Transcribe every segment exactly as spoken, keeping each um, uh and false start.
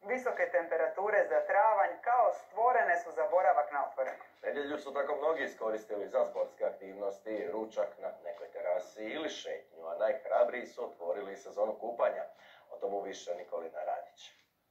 Visoke temperature za travanj kao stvorene su za boravak na otvorenom. Nedjelju su tako mnogi iskoristili za sportske aktivnosti, ručak na nekoj terasi ili šetnju, a najhrabriji su otvorili sezonu kupanja. O tomu više Nikolina Radić.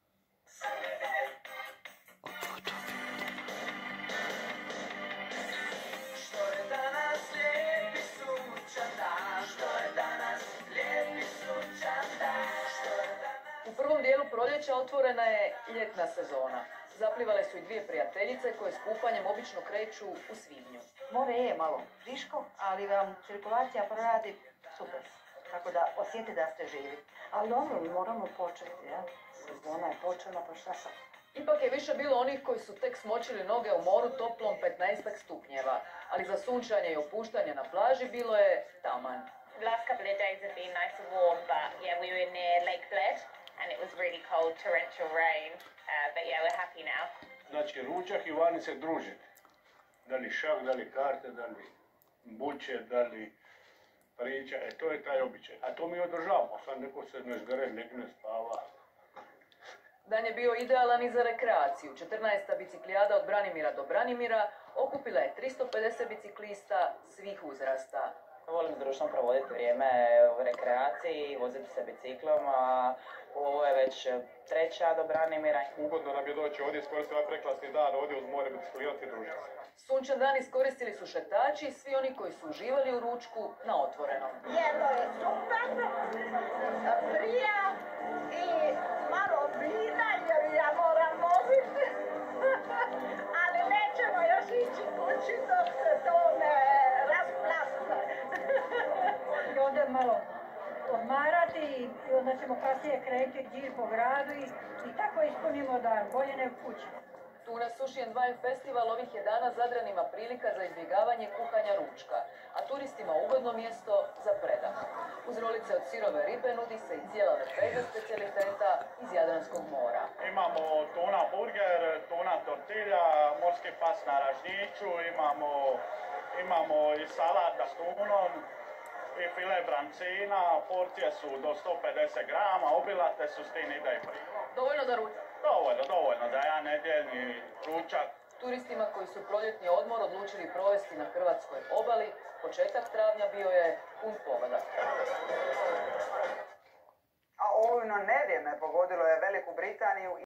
U prvom dijelu proljeća otvorena je ljetna sezona. Zaplivale su i dvije prijateljice koje s kupanjem obično kreću u svibnju. More je malo friško, ali vam cirkulacija proradi super. Tako da osjetite da ste živi. Ali dobro, mi moramo početi, ja? Sezona je počela, pa šta sad? Ipak je više bilo onih koji su tek smočili noge u moru toplom petnaestak stupnjeva, ali za sunčanje i opuštanje na plaži bilo je taman. The last couple of days have been nice and warm, but yeah, we were near Lake Bled and it was really cold, torrential rain. Uh, but yeah, we're happy now. Znači, ručak i vani se družiti. Da li šah, da li karte, da li buće, da li priča, e to je taj običaj. A to mi održavamo, sad neko se ne zgare, nek ne spava. Dan je bio idealan i za rekreaciju. četrnaesta biciklijada od Branimira do Branimira okupila je tristo pedeset biciklista svih uzrasta. Volim društvo provoditi vrijeme u rekreaciji, voziti se biciklom, a ovo je već treća do Branimira. Ugodno nam je doći ovdje, iskoristiti ovaj prekrasni dan, ovdje uz more biciklirati i družiti se. Sunčan dan iskoristili su šetači i svi oni koji su uživali u ručku na otvorenom. Jedno je super, prija i malo vina jer ja moram voziti, ali nećemo još ići kući dok se to ne rasplasne. I onda malo odmarati i onda ćemo kasnije krenuti džir po gradu i, i tako ispunimo dan, bolje nego kući. Tu na Sušijen Wine Festival ovih je dana Zadranima prilika za izbjegavanje kuhanja ručka, a turistima ugodno mjesto za predah. Uz rolice od sirove ribe nudi se i cijela lepeza specijaliteta iz Jadranskog mora. Imamo tuna burger, tuna tortilja, morski pas na ražnjiću, imamo, imamo i salata s tunom i file brancina, porcije su do sto pedeset grama, obilate su, s tim ide i prije. Dovoljno za ručak? Dovoljno, dovoljno, da ja nedjeljni ručak. Turistima koji su proljetni odmor odlučili provesti na hrvatskoj obali, početak travnja bio je pun pogodak. A olujno nevrijeme pogodilo je Veliku Britaniju